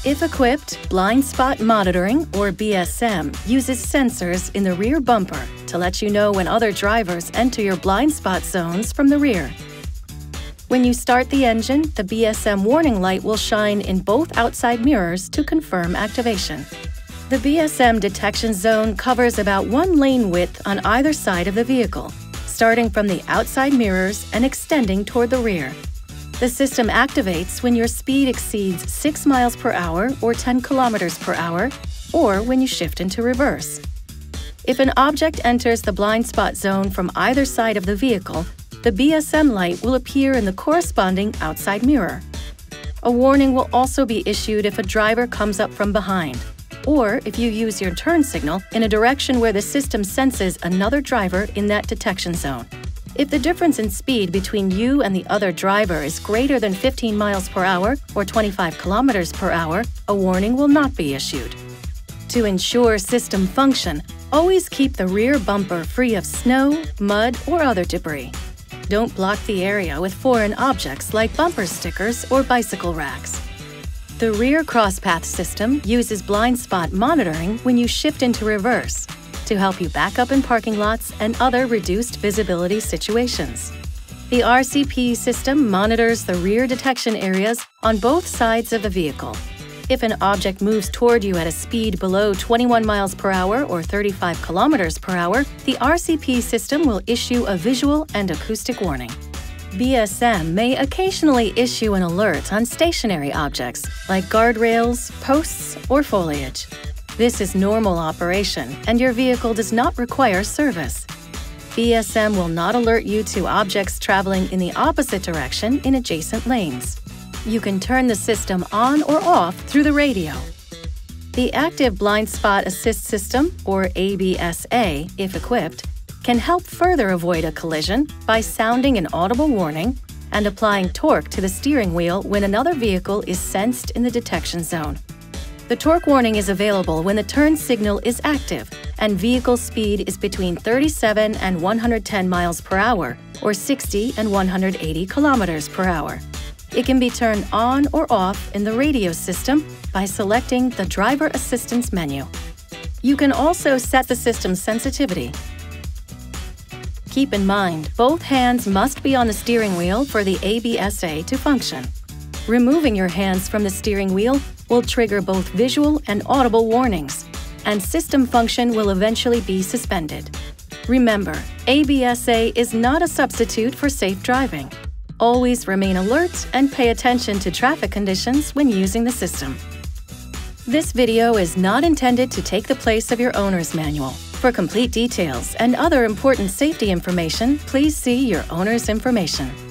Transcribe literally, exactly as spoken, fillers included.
If equipped, blind spot monitoring, or B S M, uses sensors in the rear bumper to let you know when other drivers enter your blind spot zones from the rear. When you start the engine, the B S M warning light will shine in both outside mirrors to confirm activation. The B S M detection zone covers about one lane width on either side of the vehicle, starting from the outside mirrors and extending toward the rear. The system activates when your speed exceeds six miles per hour or ten kilometers per hour, or when you shift into reverse. If an object enters the blind spot zone from either side of the vehicle, the B S M light will appear in the corresponding outside mirror. A warning will also be issued if a driver comes up from behind, or if you use your turn signal in a direction where the system senses another driver in that detection zone. If the difference in speed between you and the other driver is greater than fifteen miles per hour or twenty-five kilometers per hour, a warning will not be issued. To ensure system function, always keep the rear bumper free of snow, mud, or other debris. Don't block the area with foreign objects like bumper stickers or bicycle racks. The rear crosspath system uses blind spot monitoring when you shift into reverse to help you back up in parking lots and other reduced visibility situations. The R C P system monitors the rear detection areas on both sides of the vehicle. If an object moves toward you at a speed below twenty-one miles per hour or thirty-five kilometers per hour, the R C P system will issue a visual and acoustic warning. B S M may occasionally issue an alert on stationary objects like guardrails, posts, or foliage. This is normal operation, and your vehicle does not require service. B S M will not alert you to objects traveling in the opposite direction in adjacent lanes. You can turn the system on or off through the radio. The Active Blind Spot Assist System, or A B S A, if equipped, can help further avoid a collision by sounding an audible warning and applying torque to the steering wheel when another vehicle is sensed in the detection zone. The torque warning is available when the turn signal is active and vehicle speed is between thirty-seven and one hundred ten miles per hour or sixty and one hundred eighty kilometers per hour. It can be turned on or off in the radio system by selecting the Driver Assistance menu. You can also set the system's sensitivity. Keep in mind, both hands must be on the steering wheel for the A B S A to function. Removing your hands from the steering wheel will trigger both visual and audible warnings, and system function will eventually be suspended. Remember, A B S A is not a substitute for safe driving. Always remain alert and pay attention to traffic conditions when using the system. This video is not intended to take the place of your owner's manual. For complete details and other important safety information, please see your owner's information.